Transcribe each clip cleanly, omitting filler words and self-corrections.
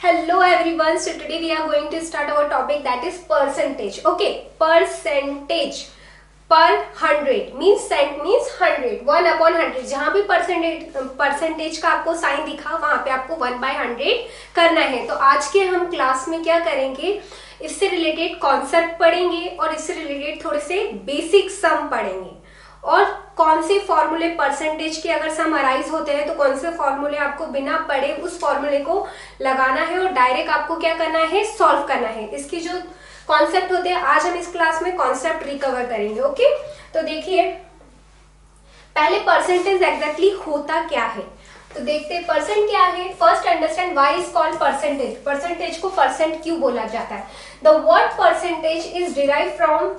Hello everyone. So today we are going to start our topic, that is percentage. Okay, percentage per 100 means cent means 100, 1/100. जहां भी percentage का आपको sign दिखा वहां पे आपको 1/100 करना है. तो आज के हम क्लास में क्या करेंगे, इससे रिलेटेड कॉन्सेप्ट पढ़ेंगे और इससे रिलेटेड थोड़े से बेसिक सम पढ़ेंगे और कौन से फॉर्मूले परसेंटेज के अगर सम अराइज होते हैं तो कौन से फॉर्मूले आपको बिना पढ़े उस फॉर्मूले को लगाना है और डायरेक्ट आपको क्या करना है, सॉल्व करना है. इसकी जो कॉन्सेप्ट होते हैं आज हम इस क्लास में कॉन्सेप्ट रिकवर करेंगे. ओके, तो देखिए पहले परसेंटेज एग्जैक्टली होता क्या है तो देखते हैं परसेंट क्या है. First understand why is called percentage. Percentage को परसेंट क्यों बोला जाता है. The word percentage is derive from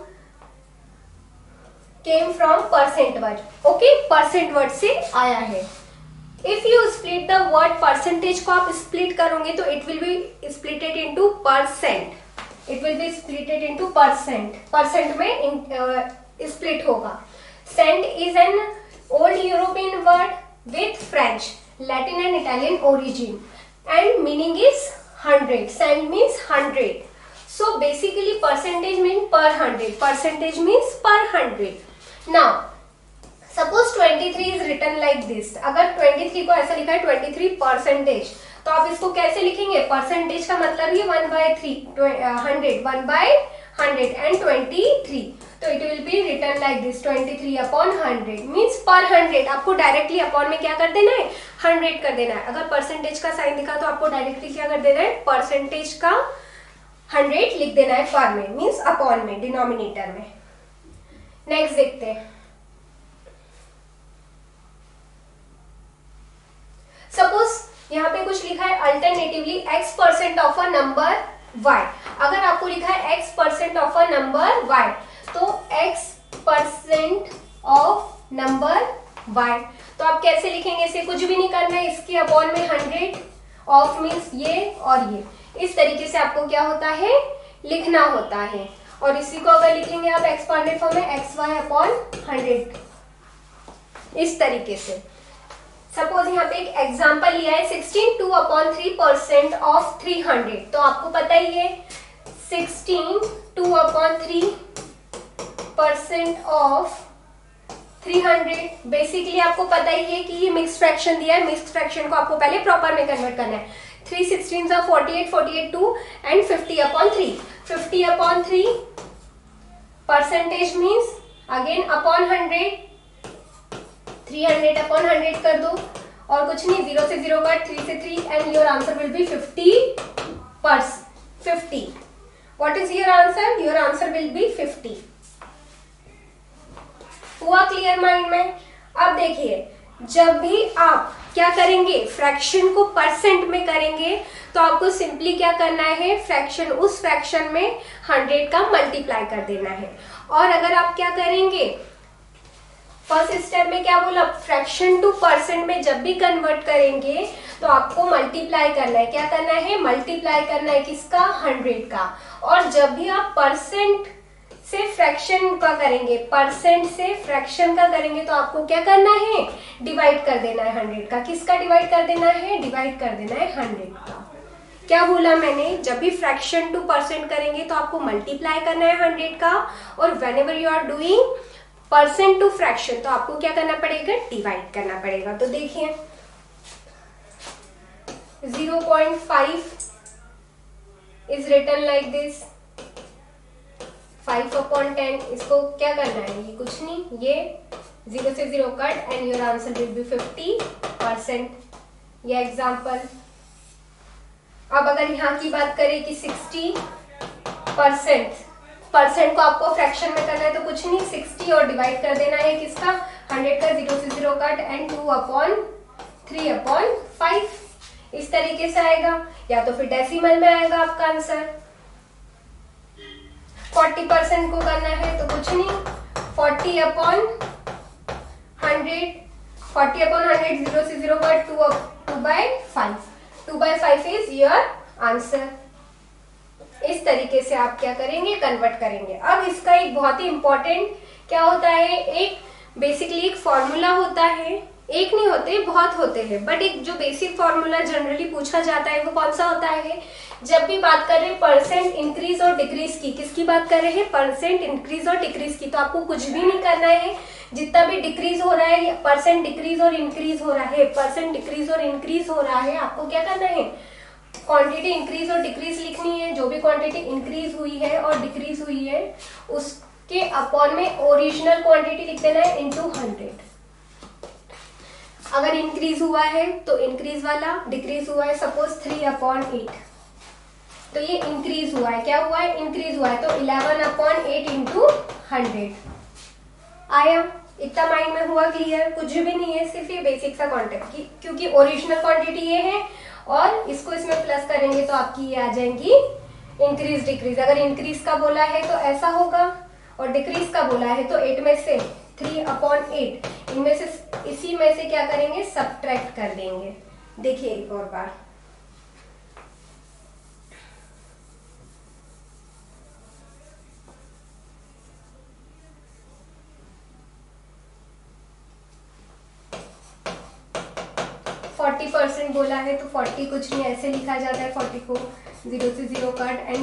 came from percent word. Okay, percent word से आया है. If you split the word percentage को आप split करोगे तो it will be splitted into percent. It will be splitted into percent. Percent में split होगा. Cent is an old European word with French, Latin and Italian origin and meaning is 100. Cent means 100. So basically percentage means per 100. Percentage means per 100. Now, suppose 23 is written like this. अगर 23 को ऐसा लिखा है 23 percentage तो आप इसको कैसे लिखेंगे. परसेंटेज का मतलब ये 1/3 100 1/100 and 23. तो it will be written like this 23/100 means per 100. आपको डायरेक्टली अपॉन में क्या कर देना है, 100 कर देना है. अगर परसेंटेज का साइन दिखा तो आपको डायरेक्टली क्या कर देना है, परसेंटेज का 100 लिख देना है पर में मीन्स अपॉन में डिनोमिनेटर में. नेक्स्ट देखते हैं. सपोज यहां पे कुछ लिखा है alternatively x% of a number y. अगर आपको लिखा है x% of a number y तो x% ऑफ नंबर y तो आप कैसे लिखेंगे, इसे कुछ भी नहीं करना है, इसके अपॉन में 100 ऑफ मीन्स ये और ये. इस तरीके से आपको क्या होता है, लिखना होता है. और इसी को अगर लिखेंगे आप एक्सपांडेड फॉर्म में xy/100 इस तरीके से. सपोज यहाँ पे एक एग्जांपल लिया है 16 2/3% ऑफ 300. तो आपको पता ही है 16 2/3% ऑफ 300. बेसिकली आपको पता ही है कि ये मिक्स फ्रैक्शन दिया है. मिक्स फ्रैक्शन को आपको पहले प्रॉपर में कन्वर्ट करना है. 3 16 48 48 2 and 50/3. 50/3 percentage means again upon 100. 300/100 कर दो और कुछ नहीं, 0 से 0 कट, 3 से 3 and your answer will be 50. What is your answer, your answer will be 50. हुआ क्लियर माइंड में. अब देखिए जब भी आप क्या करेंगे, फ्रैक्शन को परसेंट में करेंगे तो आपको सिंपली क्या करना है, फ्रैक्शन उस फ्रैक्शन में 100 का मल्टीप्लाई कर देना है. और अगर आप क्या करेंगे, फर्स्ट स्टेप में क्या बोला, फ्रैक्शन टू परसेंट में जब भी कन्वर्ट करेंगे तो आपको मल्टीप्लाई करना है. क्या करना है, मल्टीप्लाई करना है किसका, 100 का. और जब भी आप परसेंट से फ्रैक्शन का करेंगे, परसेंट से फ्रैक्शन का करेंगे तो आपको क्या करना है, डिवाइड कर देना है 100 का. किसका डिवाइड कर देना है, डिवाइड कर देना है 100 का. क्या बोला मैंने, जब भी फ्रैक्शन टू परसेंट करेंगे तो आपको मल्टीप्लाई करना है 100 का. और whenever you are doing percent to fraction तो आपको क्या करना पड़ेगा, डिवाइड करना पड़ेगा. तो देखिए 0.5 इज रिटन लाइक दिस 5/10. इसको क्या करना है, ये कुछ नहीं, ये 0 से 0 cut and your answer will be 50%. ये एग्जांपल. अब अगर यहाँ की बात करें कि 60% को आपको फ्रैक्शन में करना है तो कुछ नहीं, 60 और डिवाइड कर देना है किसका, 100 का, 0 से 0 कट एंड 2/3/5. इस तरीके से आएगा, या तो फिर डेसिमल में आएगा आपका आंसर. 40% को करना है तो कुछ नहीं, 40/100 0 से 0 कट 2/5. 2/5 is your answer. इस तरीके से आप क्या करेंगे, कन्वर्ट करेंगे. अब इसका एक बहुत ही इंपॉर्टेंट क्या होता है, एक बेसिकली एक फॉर्मूला होता है एक नहीं होते, बहुत होते हैं, बट एक जो बेसिक फॉर्मूला जनरली पूछा जाता है वो कौन सा होता है? जब भी बात कर रहे हैं परसेंट इंक्रीज और डिक्रीज की, किसकी बात कर रहे हैं? परसेंट इंक्रीज और डिक्रीज की। तो आपको कुछ भी नहीं करना है, जितना भी डिक्रीज हो रहा है, परसेंट डिक्रीज और इंक्रीज हो रहा है, परसेंट डिक्रीज और इंक्रीज हो रहा है, आपको क्या करना है? क्वांटिटी इंक्रीज और डिक्रीज लिखनी है। जो भी क्वांटिटी इंक्रीज हुई है और डिक्रीज हुई है उसके अपॉन में ओरिजिनल क्वांटिटी लिख देना है इंटू 100। अगर इंक्रीज हुआ है तो इंक्रीज वाला, डिक्रीज हुआ है सपोज 3/8, तो ये इंक्रीज हुआ है। क्या हुआ है? इंक्रीज हुआ है, तो 11/8 इंटू 100 आया। इतना माइंड में हुआ क्लियर? कुछ भी नहीं है, सिर्फ ये बेसिक सा कॉन्टेक्ट की, क्योंकि ओरिजिनल क्वांटिटी ये है और इसको इसमें प्लस करेंगे तो आपकी ये आ जाएंगी इंक्रीज डिक्रीज। अगर इंक्रीज का बोला है तो ऐसा होगा और डिक्रीज का बोला है तो 8 में से 3/8, इनमें से इसी में से क्या करेंगे? सब्ट्रैक्ट कर देंगे। देखिए एक और बार, %40 बोला है तो 40 कुछ नहीं, ऐसे लिखा जाता है 40 को 0 से 0 कट एंड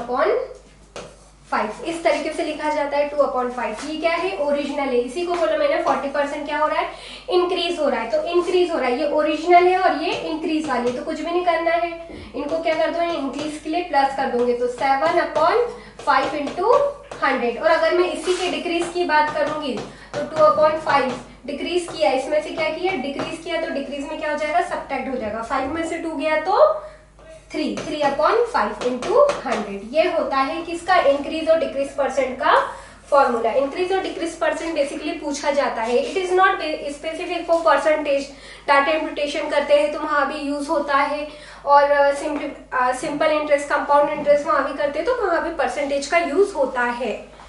2/5 इस तरीके से लिखा जाता है 2/5। ये क्या है? ओरिजिनल है। इसी को बोला मैंने 40% क्या हो रहा है? इंक्रीज हो रहा है। तो इंक्रीज हो रहा है, ये ओरिजिनल है और ये इंक्रीज वाली है, तो कुछ भी नहीं करना है, इनको क्या कर दो? इंक्रीज के लिए प्लस कर दोगे तो 7/5 इंटू 100। और अगर मैं इसी के डिक्रीज की बात करूंगी तो 2/5 डिक्रीज किया, इसमें से क्या किया? डिक्रीज किया, तो डिक्रीज में क्या हो जाएगा? सब्ट्रैक्ट हो जाएगा। 5 में से 2 गया तो 3/5 इंटू 100। ये होता है किसका? इंक्रीज और डिक्रीज परसेंट का फॉर्मूला। इंक्रीज और डिक्रीज परसेंट बेसिकली पूछा जाता है, it is not specific for percentage. Data imputation करते हैं तो वहां भी यूज होता है, और सिंपल इंटरेस्ट, कंपाउंड इंटरेस्ट वहां भी करते हैं तो वहां भी परसेंटेज का यूज होता है।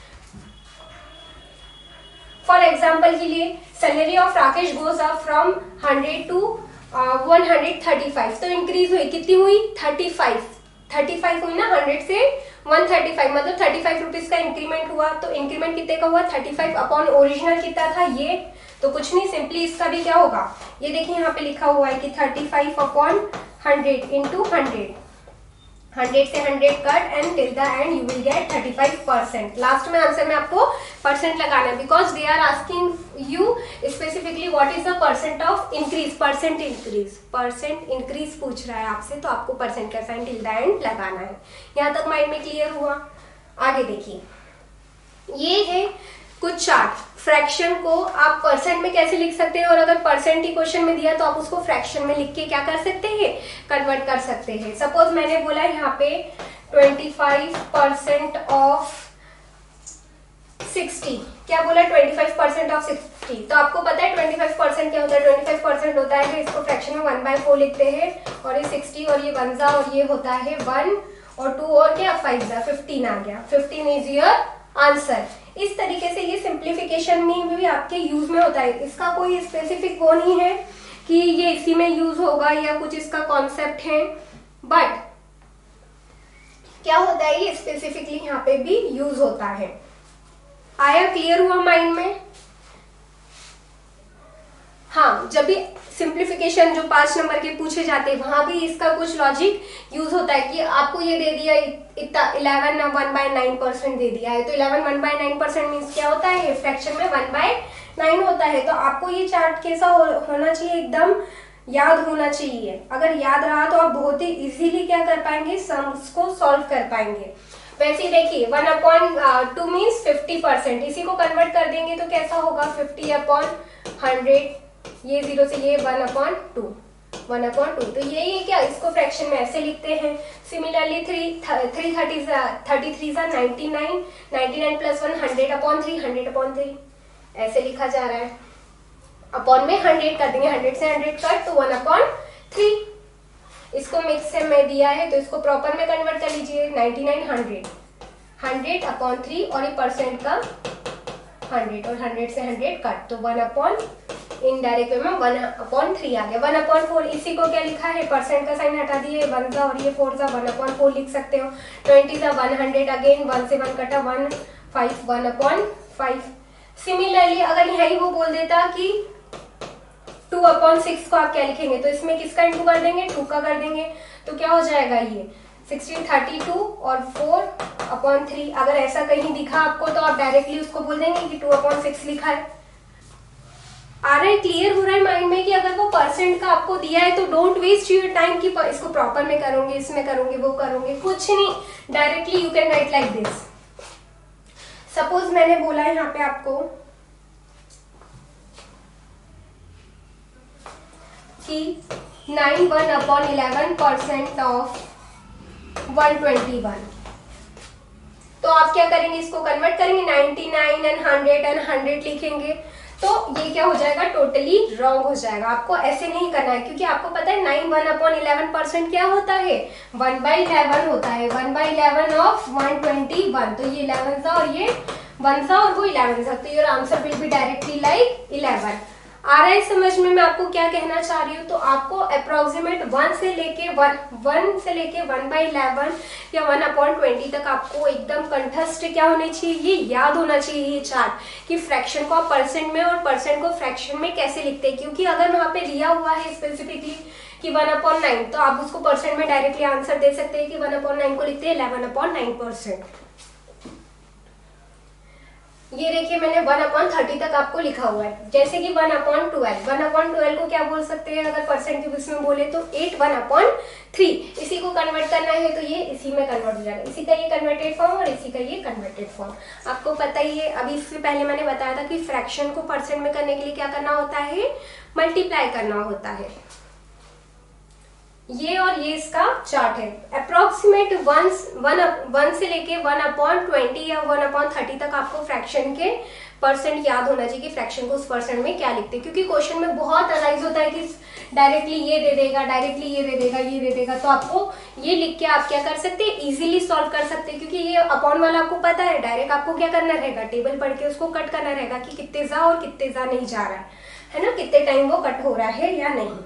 फॉर एग्जाम्पल के लिए salary of Rakesh goes up from 100 to 135, तो इंक्रीज हुई, कितनी हुई? 35 हुई ना, 100 से 135, मतलब 35 रुपीज का इंक्रीमेंट हुआ। तो इंक्रीमेंट कितने का हुआ? 35 अपॉन ओरिजिनल कितना था? ये तो कुछ नहीं, सिंपली इसका भी क्या होगा? ये देखिए यहाँ पे लिखा हुआ है कि 35/100 इंटू 100 से 100 cut and till the end you will get 35%। Last में आंसर में आपको परसेंट लगाना है, because they are asking you specifically what is the percent of increase. Percent increase पूछ रहा है आपसे, तो आपको परसेंट का साइन टिल द एंड लगाना है। यहाँ तक माइंड में क्लियर हुआ? आगे देखिए, ये है कुछ चार्ट। फ्रैक्शन को आप परसेंट में कैसे लिख सकते हैं, और अगर परसेंट ही क्वेश्चन में दिया तो आप उसको फ्रैक्शन में लिख के क्या कर सकते हैं? कन्वर्ट कर सकते हैं। सपोज मैंने बोला यहाँ पे 25% ऑफ 60, क्या बोला? 25% ऑफ 60। तो आपको पता है 25% क्या होता है? 25% होता है, इसको फ्रैक्शन में 1/4 लिखते हैं, और ये 60 और ये 1 और ये होता है 1 और 2 और क्या 5 15 आ गया। 15 इज योर आंसर। इस तरीके से ये सिंप्लीफिकेशन में भी आपके यूज में होता है। इसका कोई स्पेसिफिक वो नहीं है कि ये इसी में यूज होगा या कुछ इसका कॉन्सेप्ट है, बट क्या होता है ये स्पेसिफिकली यहाँ पे भी यूज होता है। आया? क्लियर हुआ माइंड में? हाँ, जब भी सिंप्लीफिकेशन जो 5 नंबर के पूछे जाते हैं वहां भी इसका कुछ लॉजिक यूज होता है कि आपको ये दे दिया इतना 11 1/9% दे दिया है, तो 11 1/9% मीन्स क्या होता है? फ्रैक्शन में 1/9 होता है। तो आपको ये चार्ट कैसा होना चाहिए? एकदम याद होना चाहिए। अगर याद रहा तो आप बहुत ही इजीली क्या कर पाएंगे? सम्स को सॉल्व कर पाएंगे। वैसे ही देखिए 1/2 मीन्स 50%, इसी को कन्वर्ट कर देंगे तो कैसा होगा? 50/100, ये 0 से ये 1/2, 1/2। तो यही है क्या? इसको फ्रैक्शन में ऐसे लिखते हैं। सिमिलरली 33 99, 99 प्लस 1 100/3, 100/3 ऐसे लिखा जा रहा है। अपॉन में 100 कर देंगे, 100 से 100 कट तो 1/3। इसको मिक्स में दिया है तो इसको प्रॉपर में कन्वर्ट कर लीजिए। 99 100/3 और ये परसेंट का 100 और 100 से 100 कट तो 1/, इनडायरेक्ट वे में 1/3 आ गया। 1/4 इसी को क्या लिखा है? परसेंट का साइन हटा दिए, 1 और ये 4 1/4 लिख सकते हो। 20 100 अगेन 1 से 1 कटा 1 5 1/5। सिमिलरली अगर यही वो बोल देता कि 2/6 को आप क्या लिखेंगे, तो इसमें किसका इंटू कर देंगे, 2 का कर देंगे, तो क्या हो जाएगा ये 1632 और 4/3। अगर ऐसा कहीं दिखा आपको तो आप डायरेक्टली उसको बोल देंगे कि 2/6 लिखा है। आ रहा है, क्लियर हो रहा है माइंड में कि अगर वो परसेंट का आपको दिया है तो डोंट वेस्ट योर टाइम कि इसको प्रॉपर में करोगे, इसमें करोगे, वो करोगे, कुछ नहीं, directly you can write like this. Suppose मैंने बोला है यहाँ पे आपको कि 91/11% ऑफ 121, तो आप क्या करेंगे, इसको कन्वर्ट करेंगे 99 एंड 100 लिखेंगे, तो ये क्या हो जाएगा, टोटली रॉन्ग हो जाएगा। आपको ऐसे नहीं करना है, क्योंकि आपको पता है 91/11% क्या होता है, 1/11 होता है, 1/11 ऑफ 121, तो ये 11 था और ये 1 था और वो 11 था, तो your answer will be directly like 11। आ रहा है समझ में मैं आपको क्या कहना चाह रही हूँ। तो आपको अप्रोक्सीमेट 1 से लेके 1/11 या 1/20 तक आपको एकदम कंठस्थ क्या होने चाहिए, ये याद होना चाहिए ये चार्ट, कि फ्रैक्शन को आप परसेंट में और परसेंट को फ्रैक्शन में कैसे लिखते हैं। क्योंकि अगर वहां पे दिया हुआ है स्पेसिफिकली कि 1/9, तो आप उसको परसेंट में डायरेक्टली आंसर दे सकते हैं कि 1/9 को लिखते हैं 11/9%। ये देखिए मैंने 1/30 तक आपको लिखा हुआ है, जैसे कि 1/12 को क्या बोल सकते हैं अगर परसेंट के बीच में बोले तो 8/3। इसी को कन्वर्ट करना है तो ये इसी में कन्वर्ट हो जाएगा, इसी का ये कन्वर्टेड फॉर्म और इसी का ये कन्वर्टेड फॉर्म। आपको पता ही है, अभी इससे पहले मैंने बताया था कि फ्रैक्शन को परसेंट में करने के लिए क्या करना होता है, मल्टीप्लाई करना होता है। ये और ये इसका चार्ट है। अप्रोक्सीमेट 1 से लेके 1/20 या 1/30 तक आपको फ्रैक्शन के परसेंट याद होना चाहिए कि फ्रैक्शन को उस परसेंट में क्या लिखते हैं, क्योंकि क्वेश्चन में बहुत अनालाइज होता है कि डायरेक्टली ये दे देगा, डायरेक्टली ये दे देगा, ये दे देगा, तो आपको ये लिख के आप क्या कर सकते हैं, इजीली सॉल्व कर सकते हैं। क्योंकि ये अपॉन वाला आपको पता है, डायरेक्ट आपको क्या करना रहेगा, टेबल पढ़ के उसको कट करना रहेगा कि कितने जा और कितने जा नहीं जा रहा है ना, कितने टाइम वो कट हो रहा है या नहीं।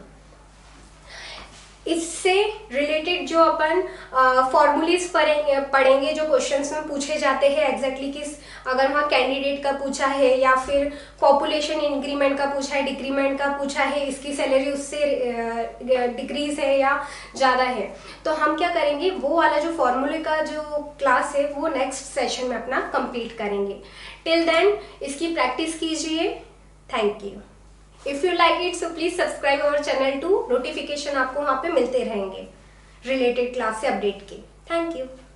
इससे रिलेटेड जो अपन फॉर्मूलेज पढ़ेंगे जो क्वेश्चंस में पूछे जाते हैं एग्जैक्टली किस, अगर वहाँ कैंडिडेट का पूछा है या फिर पॉपुलेशन इंक्रीमेंट का पूछा है, डिक्रीमेंट का पूछा है, इसकी सैलरी उससे डिक्रीज है या ज़्यादा है, तो हम क्या करेंगे, वो वाला जो फॉर्मूले का जो क्लास है वो नेक्स्ट सेशन में अपना कंप्लीट करेंगे। टिल देन इसकी प्रैक्टिस कीजिए। Thank you. If you like it so please subscribe our channel too, notification आपको वहां पे मिलते रहेंगे रिलेटेड क्लास से अपडेट के। Thank you.